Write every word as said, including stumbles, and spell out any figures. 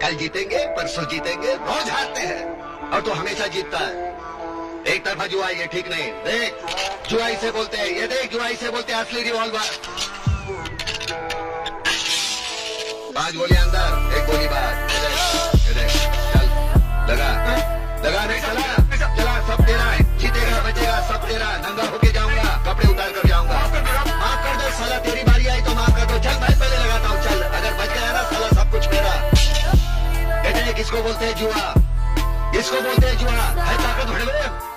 कल जीतेंगे, परसों जीतेंगे, रोज हारते हैं और तो हमेशा जीतता है। एक तरफा जुआ, ये ठीक नहीं। देख, जुआ इसे बोलते हैं, ये देख, जुआ इसे बोलते हैं असली रिवॉल्वर। पांच गोलियां अंदर, एक गोली बाहर। ये देख, ये देख, चल लगा लगा नहीं, चला चला, सब तेरा है, जीतेगा बचेगा सब तेरा। नंगा होके जाऊंगा, कपड़े उतार कर जाऊंगा। माफ कर दो साला, तेरी बारी आई तो माफ कर दो। चल मैं पहले लगाता हूँ, चल अगर बच गया ना साला सब कुछ मेरा। कहते हैं किसको बोलते हैं जुआ, किसको बोलते हैं जुआ, है ताकत भड़वे।